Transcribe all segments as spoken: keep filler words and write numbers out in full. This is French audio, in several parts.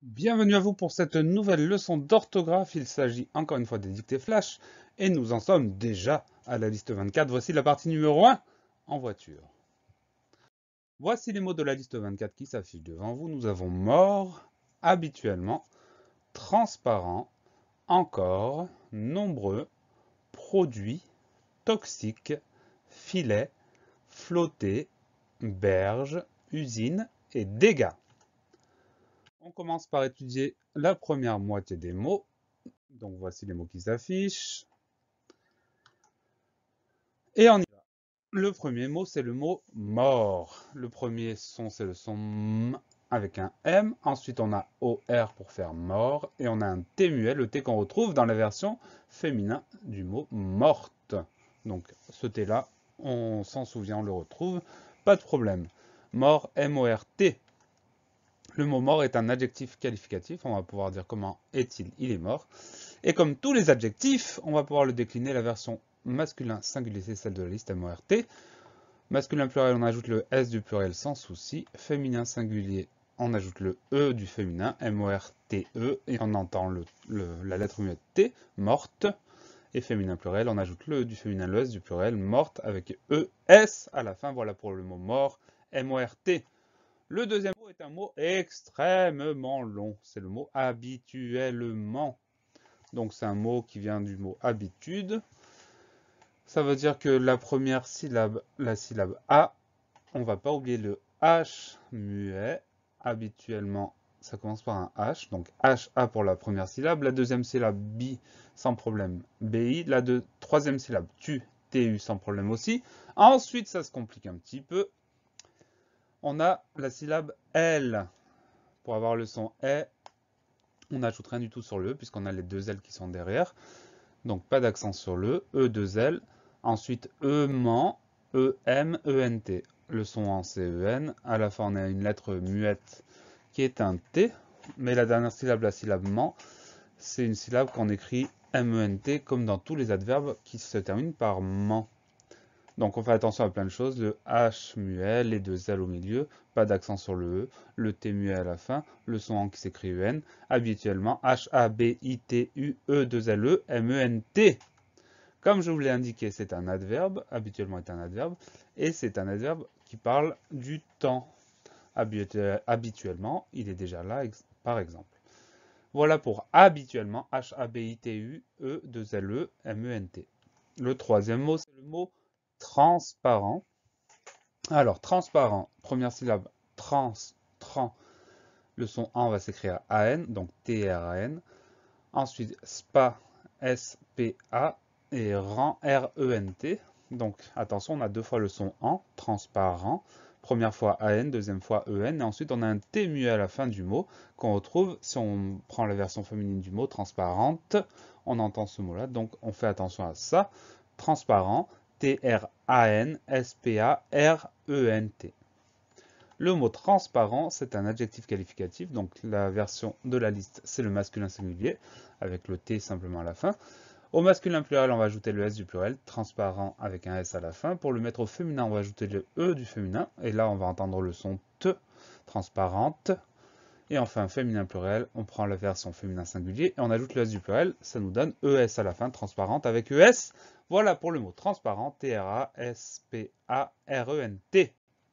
Bienvenue à vous pour cette nouvelle leçon d'orthographe. Il s'agit encore une fois des dictées flash et nous en sommes déjà à la liste vingt-quatre. Voici la partie numéro un en voiture. Voici les mots de la liste vingt-quatre qui s'affichent devant vous. Nous avons mort, habituellement, transparent, encore, nombreux, produit, toxique, filet, flotter, berge, usine et dégâts. On commence par étudier la première moitié des mots. Donc voici les mots qui s'affichent. Et on y va. Le premier mot, c'est le mot mort. Le premier son, c'est le son M avec un M. Ensuite, on a O R pour faire mort. Et on a un T muet, le T qu'on retrouve dans la version féminin du mot morte. Donc ce T-là, on s'en souvient, on le retrouve. Pas de problème. Mort, M O R T. Le mot mort est un adjectif qualificatif. On va pouvoir dire comment est-il, il est mort. Et comme tous les adjectifs, on va pouvoir le décliner. La version masculin singulier, c'est celle de la liste M O R T. Masculin pluriel, on ajoute le S du pluriel sans souci. Féminin singulier, on ajoute le E du féminin, M O R T E, et on entend le, le, la lettre muette T, morte. Et féminin pluriel, on ajoute le E du féminin, le S du pluriel, morte, avec E S à la fin. Voilà pour le mot mort, M O R T. Le deuxième mot est un mot extrêmement long. C'est le mot habituellement. Donc c'est un mot qui vient du mot habitude. Ça veut dire que la première syllabe, la syllabe A, on ne va pas oublier le H muet. Habituellement, ça commence par un H. Donc H A pour la première syllabe. La deuxième syllabe B, sans problème, B I. La deux, troisième syllabe tu, T U, sans problème aussi. Ensuite, ça se complique un petit peu. On a la syllabe L. Pour avoir le son E, on n'ajoute rien du tout sur le E, puisqu'on a les deux L qui sont derrière. Donc pas d'accent sur le E, deux L. Ensuite, E-ment, E-M, E-N-T. Le son en c'est E-N. À la fin, on a une lettre muette qui est un T. Mais la dernière syllabe, la syllabe ment, c'est une syllabe qu'on écrit M-E-N-T, comme dans tous les adverbes qui se terminent par ment. Donc on fait attention à plein de choses, le H muet, les deux L au milieu, pas d'accent sur le E, le T muet à la fin, le son en qui s'écrit U N, habituellement H A B I T U E deux L E M E N T. Comme je vous l'ai indiqué, c'est un adverbe, habituellement est un adverbe, et c'est un adverbe qui parle du temps. Habituellement, il est déjà là, par exemple. Voilà pour habituellement, H A B I T U E deux L E M E N T. Le troisième mot, c'est le mot transparent. Alors, transparent, première syllabe, trans, tran, le son en va s'écrire A N, donc T R A N. Ensuite, spa, S P A, et rent, R E N T. Donc, attention, on a deux fois le son en, transparent. Première fois A N, deuxième fois E N, et ensuite on a un T muet à la fin du mot qu'on retrouve, si on prend la version féminine du mot, transparente, on entend ce mot-là, donc on fait attention à ça. Transparent, T R A N S P A R E N T. Le mot transparent, c'est un adjectif qualificatif, donc la version de la liste, c'est le masculin singulier, avec le T simplement à la fin. Au masculin pluriel, on va ajouter le S du pluriel, transparent avec un S à la fin. Pour le mettre au féminin, on va ajouter le E du féminin, et là on va entendre le son T, transparente. Et enfin, féminin pluriel, on prend la version féminin singulier, et on ajoute le S du pluriel, ça nous donne E S à la fin, transparente avec E S. Voilà pour le mot transparent, T R A S P A R E N T.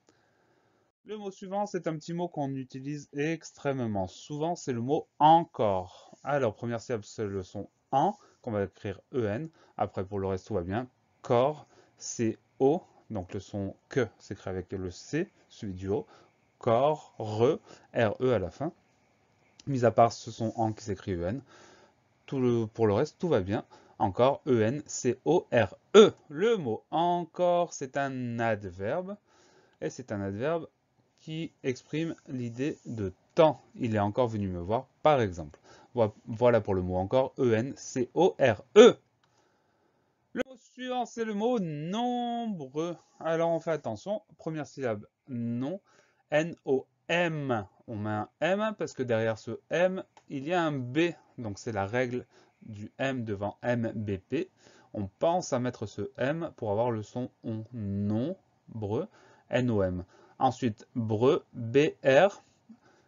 Le mot suivant, c'est un petit mot qu'on utilise extrêmement souvent, c'est le mot encore. Alors, première syllabe, c'est le son en, qu'on va écrire E N. Après, pour le reste, tout va bien. Corps, C O, donc le son que s'écrit avec le C, celui du haut. Corps, re, R E à la fin. Mis à part ce son en qui s'écrit E N. Tout le, pour le reste, tout va bien. Encore, E N C O R E. Le mot encore, c'est un adverbe. Et c'est un adverbe qui exprime l'idée de temps. Il est encore venu me voir, par exemple. Voilà pour le mot encore, E N C O R E. Le mot suivant, c'est le mot nombreux. Alors on fait attention, première syllabe, non, N O M. On met un M parce que derrière ce M, il y a un B. Donc c'est la règle du M devant M B P. On pense à mettre ce M pour avoir le son on, nombreux, N O M. Ensuite, breu, B R.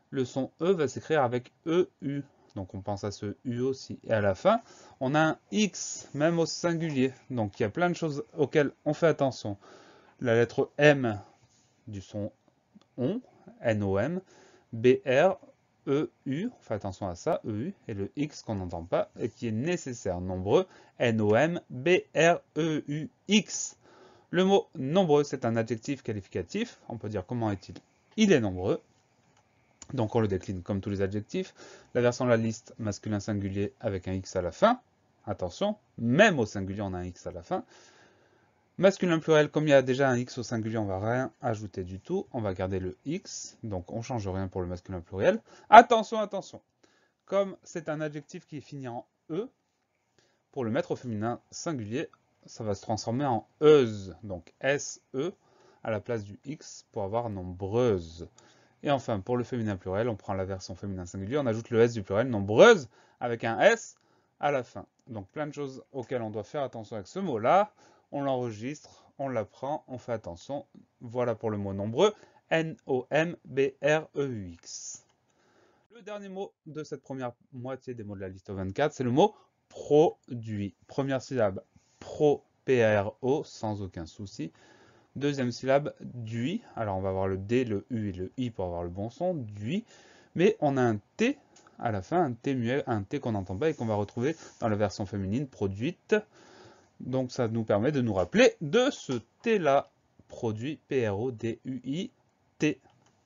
le son E va s'écrire avec E U. Donc on pense à ce U aussi. Et à la fin, on a un X, même au singulier. Donc il y a plein de choses auxquelles on fait attention. La lettre M du son ON, N O M, B R, E U, on fait attention à ça, E U, et le X qu'on n'entend pas et qui est nécessaire, nombreux, N O M, B R, E U, X. Le mot nombreux, c'est un adjectif qualificatif. On peut dire comment est-il? Il est nombreux. Donc on le décline comme tous les adjectifs. La version de la liste masculin singulier avec un X à la fin. Attention, même au singulier, on a un X à la fin. Masculin pluriel, comme il y a déjà un X au singulier, on ne va rien ajouter du tout. On va garder le X, donc on ne change rien pour le masculin pluriel. Attention, attention. Comme c'est un adjectif qui est fini en E, pour le mettre au féminin singulier, ça va se transformer en euse, donc S E, à la place du X pour avoir nombreuse. Et enfin, pour le féminin pluriel, on prend la version féminin singulier, on ajoute le S du pluriel, nombreuse, avec un S à la fin. Donc plein de choses auxquelles on doit faire attention avec ce mot-là. On l'enregistre, on l'apprend, on fait attention. Voilà pour le mot nombreux, N O M B R E U X. Le dernier mot de cette première moitié des mots de la liste vingt-quatre, c'est le mot produit. Première syllabe, pro, P R O, sans aucun souci. Deuxième syllabe, dui. Alors on va avoir le D, le U et le I pour avoir le bon son, dui. Mais on a un T à la fin, un T muet, un T qu'on n'entend pas et qu'on va retrouver dans la version féminine, produite. Donc ça nous permet de nous rappeler de ce T-là, produit, P R O D U I T.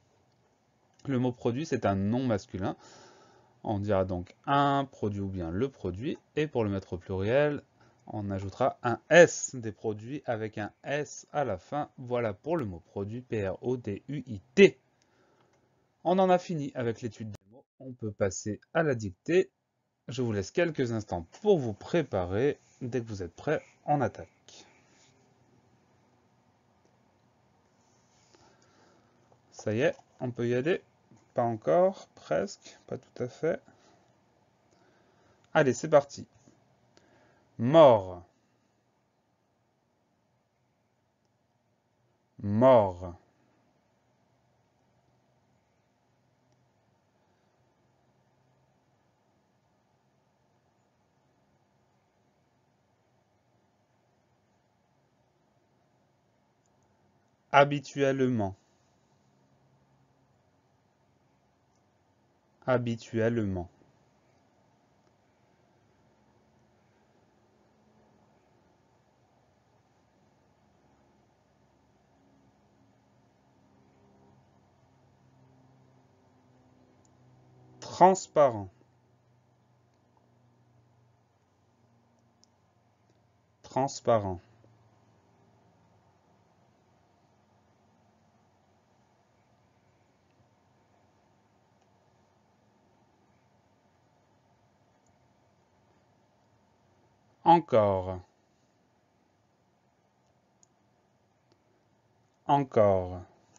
Le mot produit, c'est un nom masculin. On dira donc un produit ou bien le produit. Et pour le mettre au pluriel, on ajoutera un S des produits avec un S à la fin. Voilà pour le mot produit, P R O D U I T. On en a fini avec l'étude des mots. On peut passer à la dictée. Je vous laisse quelques instants pour vous préparer. Dès que vous êtes prêts, on attaque. Ça y est, on peut y aller. Pas encore, presque, pas tout à fait. Allez, c'est parti. Mort. Mort. Habituellement. Habituellement. Transparent. Transparent. Encore. Encore.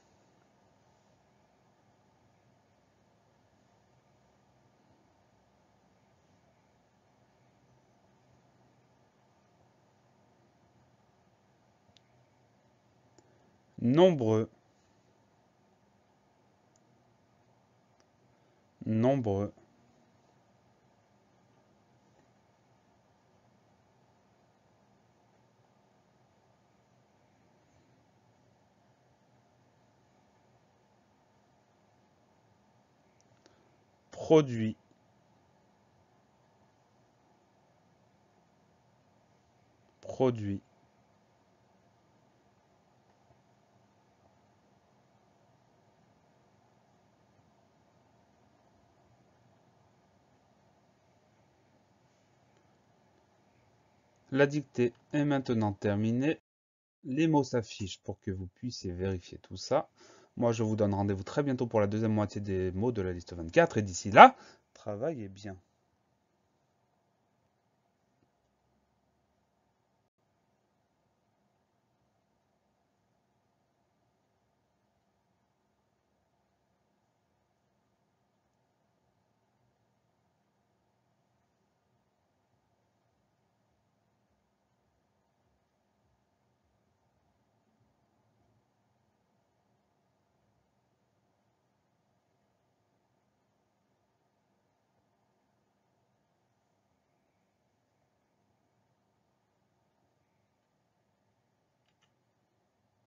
Nombreux. Nombreux. Produit. Produit. La dictée est maintenant terminée. Les mots s'affichent pour que vous puissiez vérifier tout ça. Moi, je vous donne rendez-vous très bientôt pour la deuxième moitié des mots de la liste vingt-quatre. Et d'ici là, travaillez bien.